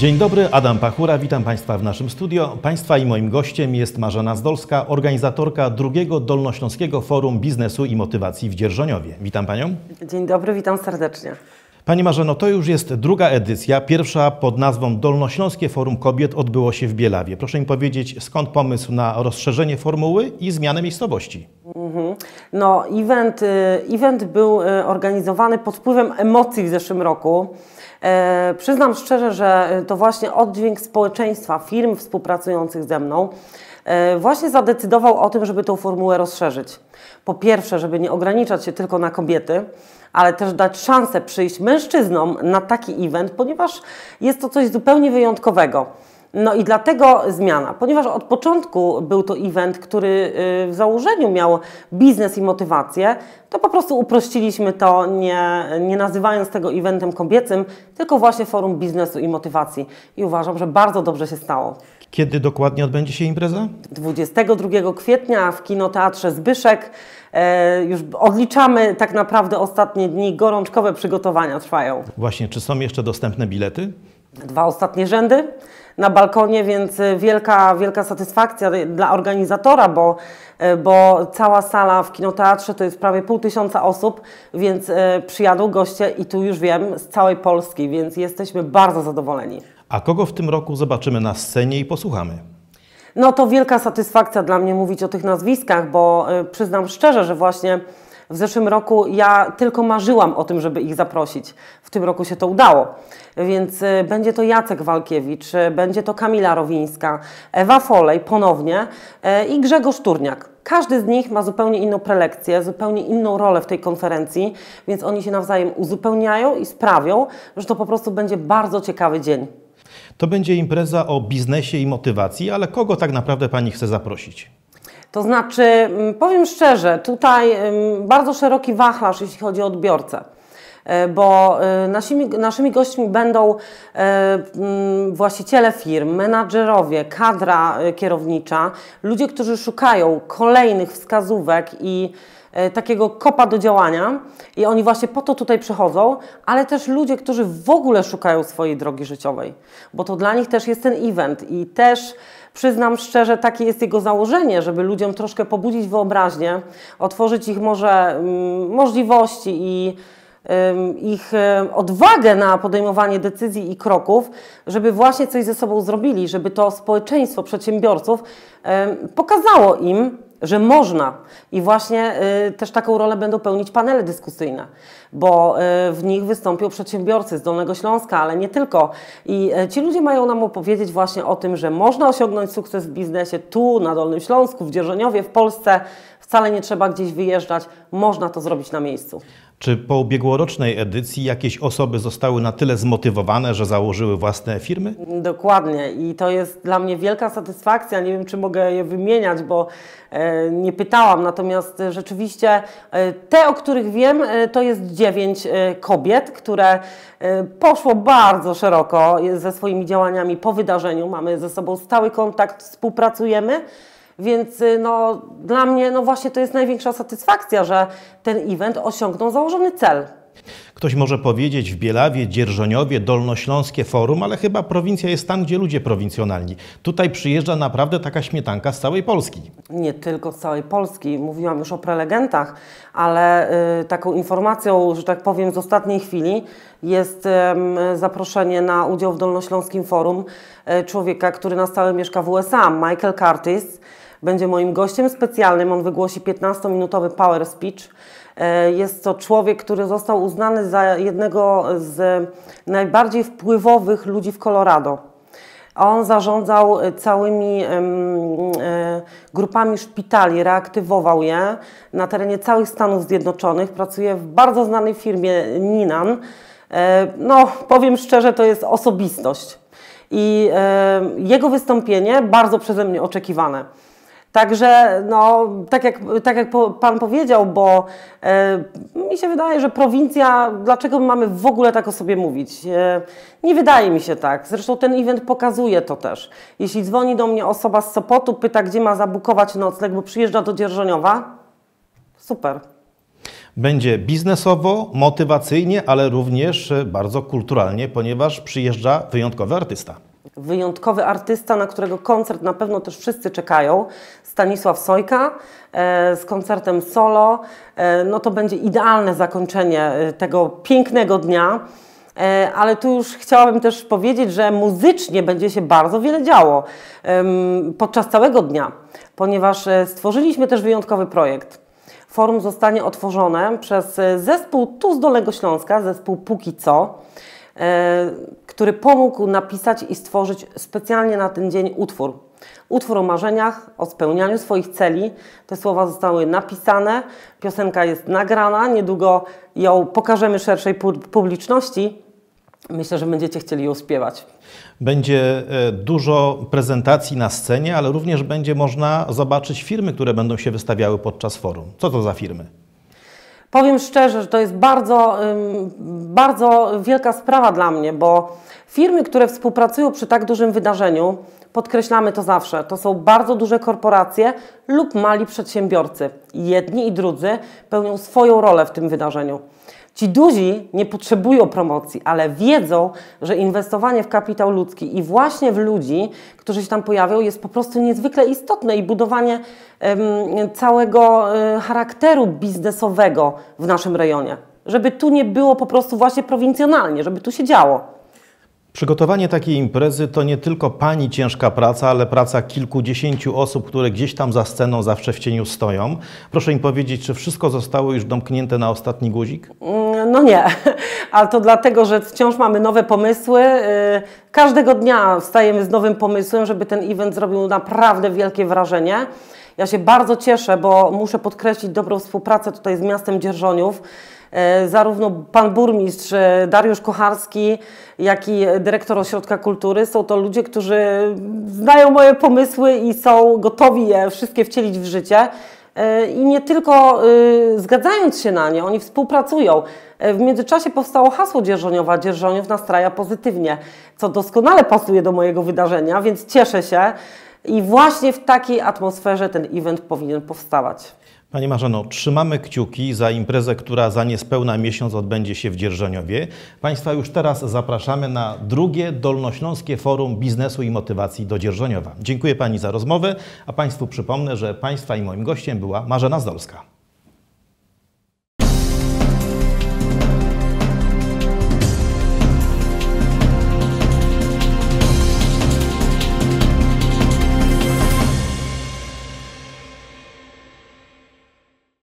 Dzień dobry, Adam Pachura, witam Państwa w naszym studio. Państwa i moim gościem jest Marzena Zdolska, organizatorka drugiego Dolnośląskiego Forum Biznesu i Motywacji w Dzierżoniowie. Witam Panią. Dzień dobry, witam serdecznie. Pani Marzeno, to już jest druga edycja. Pierwsza pod nazwą Dolnośląskie Forum Kobiet odbyło się w Bielawie. Proszę mi powiedzieć, skąd pomysł na rozszerzenie formuły i zmianę miejscowości? No, event był organizowany pod wpływem emocji w zeszłym roku. Przyznam szczerze, że to właśnie oddźwięk społeczeństwa, firm współpracujących ze mną właśnie zadecydował o tym, żeby tą formułę rozszerzyć. Po pierwsze, żeby nie ograniczać się tylko na kobiety, ale też dać szansę przyjść mężczyznom na taki event, ponieważ jest to coś zupełnie wyjątkowego. No i dlatego zmiana, ponieważ od początku był to event, który w założeniu miał biznes i motywację, to po prostu uprościliśmy to, nie nazywając tego eventem kobiecym, tylko właśnie Forum Biznesu i Motywacji. I uważam, że bardzo dobrze się stało. Kiedy dokładnie odbędzie się impreza? 22 kwietnia w Kinoteatrze Zbyszek. Już odliczamy tak naprawdę ostatnie dni, gorączkowe przygotowania trwają. Właśnie, czy są jeszcze dostępne bilety? 2 ostatnie rzędy na balkonie, więc wielka satysfakcja dla organizatora, bo cała sala w kinoteatrze to jest prawie 500 osób, więc przyjadą goście i tu już wiem, z całej Polski, więc jesteśmy bardzo zadowoleni. A kogo w tym roku zobaczymy na scenie i posłuchamy? No to wielka satysfakcja dla mnie mówić o tych nazwiskach, bo przyznam szczerze, że właśnie w zeszłym roku ja tylko marzyłam o tym, żeby ich zaprosić. W tym roku się to udało. Więc będzie to Jacek Walkiewicz, będzie to Kamila Rowińska, Ewa Folej ponownie i Grzegorz Turniak. Każdy z nich ma zupełnie inną prelekcję, zupełnie inną rolę w tej konferencji, więc oni się nawzajem uzupełniają i sprawią, że to po prostu będzie bardzo ciekawy dzień. To będzie impreza o biznesie i motywacji, ale kogo tak naprawdę Pani chce zaprosić? To znaczy, powiem szczerze, tutaj bardzo szeroki wachlarz, jeśli chodzi o odbiorcę, bo naszymi gośćmi będą właściciele firm, menadżerowie, kadra kierownicza, ludzie, którzy szukają kolejnych wskazówek i takiego kopa do działania i oni właśnie po to tutaj przychodzą, ale też ludzie, którzy w ogóle szukają swojej drogi życiowej, bo to dla nich też jest ten event i też przyznam szczerze, takie jest jego założenie, żeby ludziom troszkę pobudzić wyobraźnię, otworzyć ich może możliwości i ich odwagę na podejmowanie decyzji i kroków, żeby właśnie coś ze sobą zrobili, żeby to społeczeństwo przedsiębiorców pokazało im, że można. I właśnie też taką rolę będą pełnić panele dyskusyjne, bo w nich wystąpią przedsiębiorcy z Dolnego Śląska, ale nie tylko. I ci ludzie mają nam opowiedzieć właśnie o tym, że można osiągnąć sukces w biznesie tu, na Dolnym Śląsku, w Dzierżoniowie, w Polsce. Wcale nie trzeba gdzieś wyjeżdżać, można to zrobić na miejscu. Czy po ubiegłorocznej edycji jakieś osoby zostały na tyle zmotywowane, że założyły własne firmy? Dokładnie i to jest dla mnie wielka satysfakcja. Nie wiem, czy mogę je wymieniać, bo nie pytałam. Natomiast rzeczywiście te, o których wiem, to jest 9 kobiet, które poszło bardzo szeroko ze swoimi działaniami po wydarzeniu. Mamy ze sobą stały kontakt, współpracujemy. Więc no, dla mnie właśnie to jest największa satysfakcja, że ten event osiągnął założony cel. Ktoś może powiedzieć w Bielawie, Dzierżoniowie, Dolnośląskie Forum, ale chyba prowincja jest tam, gdzie ludzie prowincjonalni. Tutaj przyjeżdża naprawdę taka śmietanka z całej Polski. Nie tylko z całej Polski. Mówiłam już o prelegentach, ale taką informacją, że tak powiem, z ostatniej chwili jest zaproszenie na udział w Dolnośląskim Forum człowieka, który na stałe mieszka w USA, Michael Curtis. Będzie moim gościem specjalnym, on wygłosi 15-minutowy power speech. Jest to człowiek, który został uznany za jednego z najbardziej wpływowych ludzi w Colorado. On zarządzał całymi grupami szpitali, reaktywował je na terenie całych Stanów Zjednoczonych. Pracuje w bardzo znanej firmie Ninan. No, powiem szczerze, to jest osobistość. I jego wystąpienie bardzo przeze mnie oczekiwane. Także, no, tak jak Pan powiedział, bo mi się wydaje, że prowincja, dlaczego mamy w ogóle tak o sobie mówić? Nie wydaje mi się tak. Zresztą ten event pokazuje to też. Jeśli dzwoni do mnie osoba z Sopotu, pyta, gdzie ma zabukować nocleg, bo przyjeżdża do Dzierżoniowa, super. Będzie biznesowo, motywacyjnie, ale również bardzo kulturalnie, ponieważ przyjeżdża wyjątkowy artysta. Wyjątkowy artysta, na którego koncert na pewno też wszyscy czekają. Stanisław Sojka z koncertem solo. No to będzie idealne zakończenie tego pięknego dnia. Ale tu już chciałabym też powiedzieć, że muzycznie będzie się bardzo wiele działo podczas całego dnia, ponieważ stworzyliśmy też wyjątkowy projekt. Forum zostanie otworzone przez zespół tu z Dolnego Śląska, zespół Póki Co, który pomógł napisać i stworzyć specjalnie na ten dzień utwór. Utwór o marzeniach, o spełnianiu swoich celi. Te słowa zostały napisane, piosenka jest nagrana, niedługo ją pokażemy szerszej publiczności. Myślę, że będziecie chcieli ją śpiewać. Będzie dużo prezentacji na scenie, ale również będzie można zobaczyć firmy, które będą się wystawiały podczas forum. Co to za firmy? Powiem szczerze, że to jest bardzo wielka sprawa dla mnie, bo firmy, które współpracują przy tak dużym wydarzeniu, podkreślamy to zawsze, to są bardzo duże korporacje lub mali przedsiębiorcy. Jedni i drudzy pełnią swoją rolę w tym wydarzeniu. Ci duzi nie potrzebują promocji, ale wiedzą, że inwestowanie w kapitał ludzki i właśnie w ludzi, którzy się tam pojawią, jest po prostu niezwykle istotne i budowanie całego charakteru biznesowego w naszym rejonie. Żeby tu nie było po prostu właśnie prowincjonalnie, żeby tu się działo. Przygotowanie takiej imprezy to nie tylko Pani ciężka praca, ale praca kilkudziesięciu osób, które gdzieś tam za sceną zawsze w cieniu stoją. Proszę mi powiedzieć, czy wszystko zostało już domknięte na ostatni guzik? No nie, ale to dlatego, że wciąż mamy nowe pomysły. Każdego dnia wstajemy z nowym pomysłem, żeby ten event zrobił naprawdę wielkie wrażenie. Ja się bardzo cieszę, bo muszę podkreślić dobrą współpracę tutaj z miastem Dzierżoniów. Zarówno pan burmistrz Dariusz Kocharski, jak i dyrektor Ośrodka Kultury są to ludzie, którzy znają moje pomysły i są gotowi je wszystkie wcielić w życie. I nie tylko zgadzając się na nie, oni współpracują. W międzyczasie powstało hasło Dzierżoniowa, Dzierżoniów nastraja pozytywnie, co doskonale pasuje do mojego wydarzenia, więc cieszę się. I właśnie w takiej atmosferze ten event powinien powstawać. Pani Marzeno, trzymamy kciuki za imprezę, która za niespełna miesiąc odbędzie się w Dzierżoniowie. Państwa już teraz zapraszamy na drugie Dolnośląskie Forum Biznesu i Motywacji do Dzierżoniowa. Dziękuję Pani za rozmowę, a Państwu przypomnę, że Państwa i moim gościem była Marzena Zdolska.